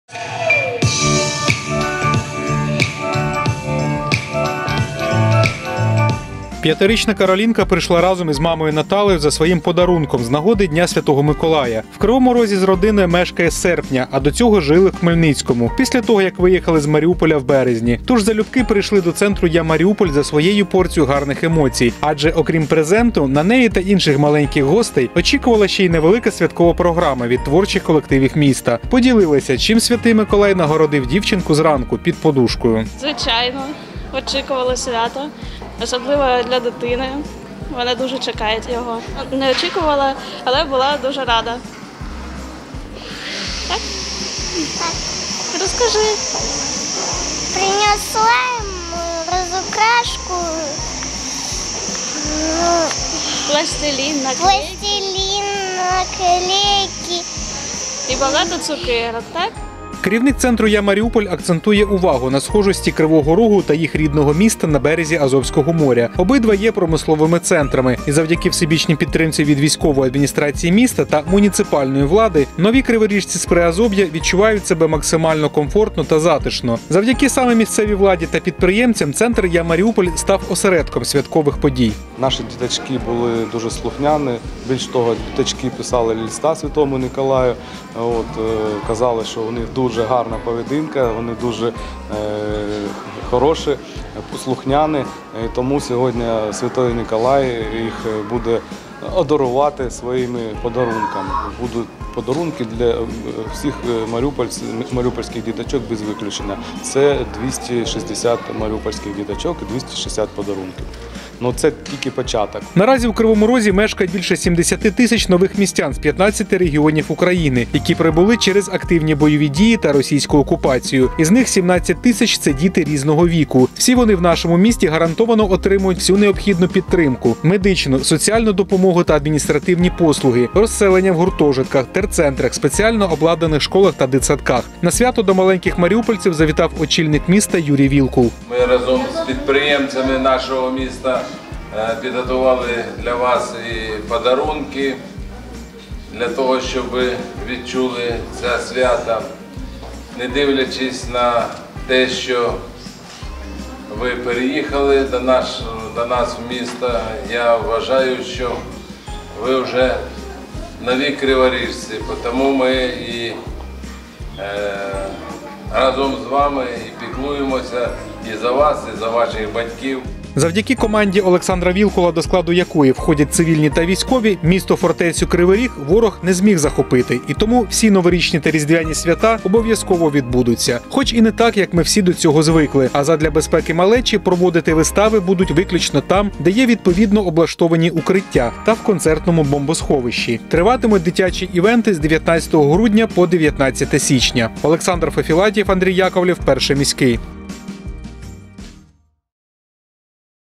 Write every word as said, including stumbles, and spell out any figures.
П'ятирічна Каролінка прийшла разом із мамою Наталею за своїм подарунком з нагоди Дня Святого Миколая. В Кривому Розі з родиною мешкає з серпня, а до цього жили в Хмельницькому, після того, як виїхали з Маріуполя в березні. Тож залюбки прийшли до центру «Я Маріуполь» за своєю порцією гарних емоцій. Адже, окрім презенту, на неї та інших маленьких гостей очікувала ще й невелика святкова програма від творчих колективів міста. Поділилися, чим Святий Миколай нагородив дівчинку зранку під подушкою. Звичайно, очікували свято. Особливо для дитини. Вона дуже чекає його. Не очікувала, але була дуже рада. Так? Так. Розкажи. Принесла розукрашку, Пластилін, наклейки. пластилін, наклейки. І багато цукерок, так? Керівник центру «Я Маріуполь» акцентує увагу на схожості Кривого Рогу та їх рідного міста на березі Азовського моря. Обидва є промисловими центрами. І завдяки всебічній підтримці від військової адміністрації міста та муніципальної влади, нові криворіжці з Приазов'я відчувають себе максимально комфортно та затишно. Завдяки саме місцевій владі та підприємцям центр «Я Маріуполь» став осередком святкових подій. Наші діточки були дуже слухняні. Більш того, діточки писали листа Святому Миколаю. От, казали, що у них дуже гарна поведінка, вони дуже е, хороші, послухняні. Тому сьогодні Святий Миколай їх буде одарувати своїми подарунками. Будуть подарунки для всіх маріупольських діточок без виключення. Це двісті шістдесят маріупольських діточок і двісті шістдесят подарунків. Ну, це тільки початок. Наразі у Кривому Розі мешкає більше сімдесят тисяч нових містян з п'ятнадцяти регіонів України, які прибули через активні бойові дії та російську окупацію. Із них сімнадцять тисяч – це діти різного віку. Всі вони в нашому місті гарантовано отримують всю необхідну підтримку – медичну, соціальну допомогу та адміністративні послуги, розселення в гуртожитках, терцентрах, спеціально обладнаних школах та дитсадках. На свято до маленьких маріупольців завітав очільник міста Юрій Вілкул. Ми разом з підприємцями нашого міста підготували для вас і подарунки, для того, щоб ви відчули це свято. Не дивлячись на те, що ви переїхали до нас, до нас в місто, я вважаю, що ви вже нові криворіжці, тому ми і е, разом з вами і піклуємося і за вас, і за ваших батьків. Завдяки команді Олександра Вілкула, до складу якої входять цивільні та військові, місто-фортецю Кривий Ріг ворог не зміг захопити. І тому всі новорічні та різдвяні свята обов'язково відбудуться. Хоч і не так, як ми всі до цього звикли. А задля безпеки малечі проводити вистави будуть виключно там, де є відповідно облаштовані укриття та в концертному бомбосховищі. Триватимуть дитячі івенти з дев'ятнадцятого грудня по дев'ятнадцяте січня. Олександр Фефілатєв, Андрій Яковлєв, Перший міський.